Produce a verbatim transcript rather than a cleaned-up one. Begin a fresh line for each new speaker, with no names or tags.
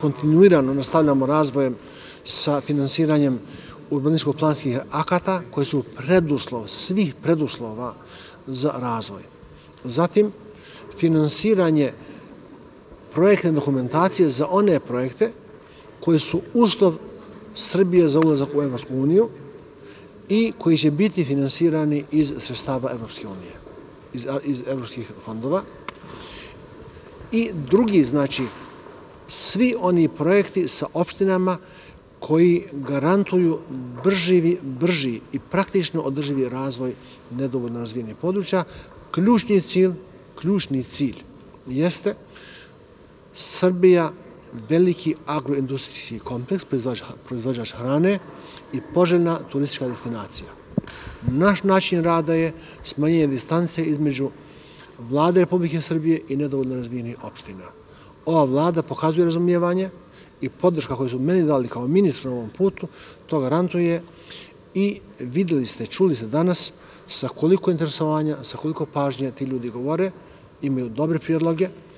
Kontinuirano nastavljamo razvojem sa finansiranjem urbanističko-planskih akata koji su preduslov, svih preduslova za razvoj. Zatim, finansiranje projektne dokumentacije za one projekte koji su uslov Srbije za ulazak u Evropsku uniju i koji će biti finansirani iz sredstava Evropske unije, iz, iz evropskih fondova. I drugi, znači, svi oni projekti sa opštinama koji garantuju brži, brži i praktično održivi razvoj nedovoljno razvijenih područja. Ključni cilj, ključni cilj jeste Srbija veliki agroindustrijski kompleks, proizvođač hrane i poželjna turistička destinacija. Naš način rada je smanjenje distance između Vlade Republike Srbije i nedovoljno razvijenih opština. Ova vlada pokazuje razumijevanje i podrška koju su meni dali kao ministru na ovom putu, to garantuje i videli ste, čuli ste danas sa koliko interesovanja, sa koliko pažnje ti ljudi govore, imaju dobre prijedloge.